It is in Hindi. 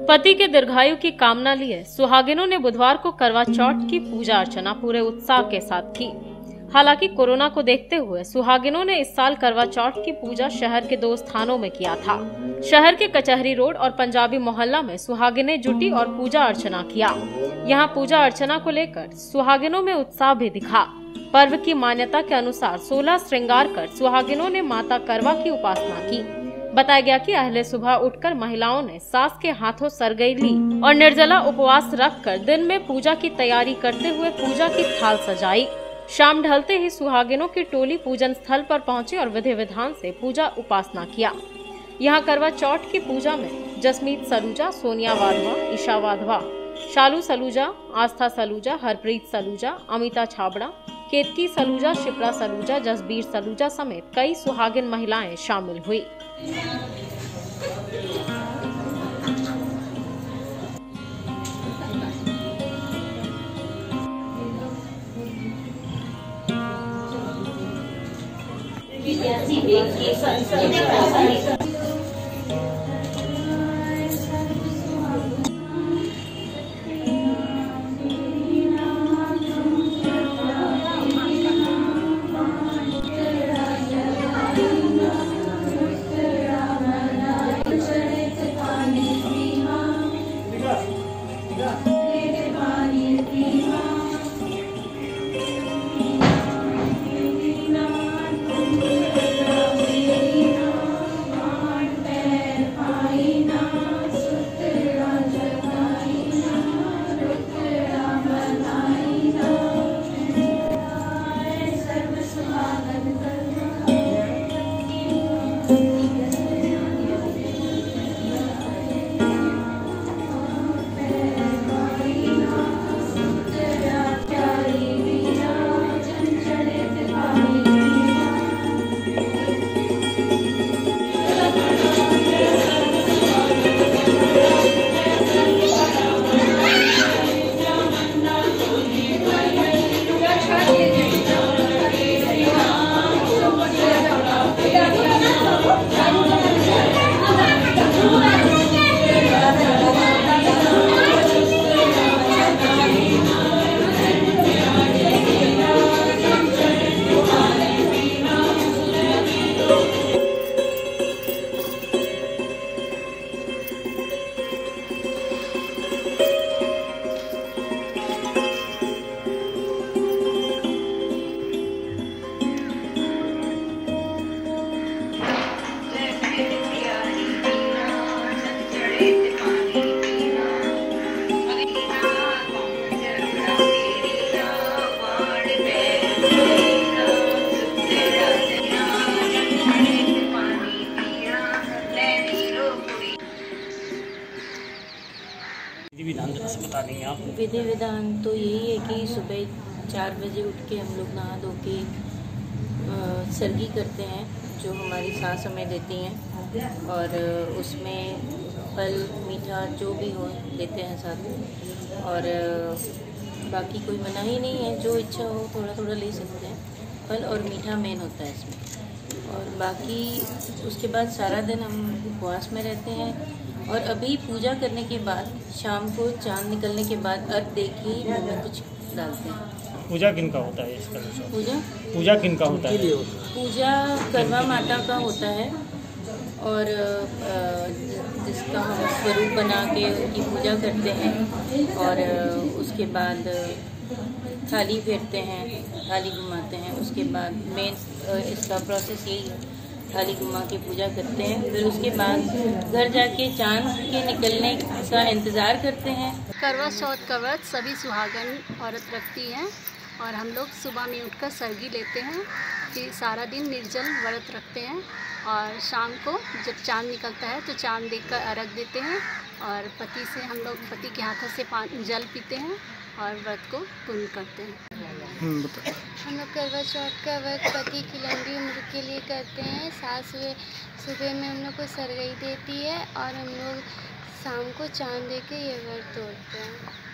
पति के दीर्घायु की कामना लिए सुहागिनों ने बुधवार को करवा चौथ की पूजा अर्चना पूरे उत्साह के साथ की। हालांकि कोरोना को देखते हुए सुहागिनों ने इस साल करवा चौथ की पूजा शहर के 2 स्थानों में किया था। शहर के कचहरी रोड और पंजाबी मोहल्ला में सुहागिनें जुटी और पूजा अर्चना किया। यहां पूजा अर्चना को लेकर सुहागिनों में उत्साह भी दिखा। पर्व की मान्यता के अनुसार 16 श्रृंगार कर सुहागिनों ने माता करवा की उपासना की। बताया गया कि अहले सुबह उठकर महिलाओं ने सास के हाथों सरगई ली और निर्जला उपवास रखकर दिन में पूजा की तैयारी करते हुए पूजा की थाल सजाई। शाम ढलते ही सुहागिनों की टोली पूजन स्थल पर पहुंची और विधि विधान से पूजा उपासना किया। यहां करवा चौथ की पूजा में जसमीत सलूजा, सोनिया वाधवा, ईशा वाधवा, शालू सलूजा, आस्था सलूजा, हरप्रीत सलूजा, अमिता छाबड़ा, केतकी सलूजा, शिप्रा सलूजा, जसबीर सलूजा समेत कई सुहागिन महिलाएं शामिल हुई। विधि विधान तो यही है कि सुबह 4 बजे उठ के हम लोग नहा धो के सरगी करते हैं जो हमारी सास हमें देती हैं, और उसमें फल मीठा जो भी हो देते हैं साथ में। और बाकी कोई मना ही नहीं है, जो इच्छा हो थोड़ा थोड़ा ले सकते हैं। फल और मीठा मेन होता है इसमें। और बाकी उसके बाद सारा दिन हम उपवास में रहते हैं। और अभी पूजा करने के बाद शाम को चांद निकलने के बाद अर्घ दे के मुँह में कुछ डालते हैं। पूजा किन का होता है इसका? पूजा किन का होता है? पूजा करवा माता का होता है, और जिसका हम स्वरूप बना के उनकी पूजा करते हैं। और उसके बाद थाली फेरते हैं, थाली घुमाते हैं। उसके बाद मेन इसका प्रोसेस यही है, थाली घुमा के पूजा करते हैं। फिर उसके बाद घर जाके चांद के निकलने का इंतज़ार करते हैं। करवा चौथ का व्रत सभी सुहागन औरत रखती हैं, और हम लोग सुबह में उठकर सरगी लेते हैं, फिर सारा दिन निर्जल व्रत रखते हैं। और शाम को जब चांद निकलता है तो चांद देखकर अर्घ देते हैं, और पति से हम लोग पति के हाथों से जल पीते हैं और व्रत को पूर्ण करते हैं। हम लोग करवा चौथ का व्रत पति की लंबी उम्र के लिए करते हैं। सास सुबह में हम लोग को सरगई देती है, और हम लोग शाम को चांद दे के ये व्रत तोड़ते हैं।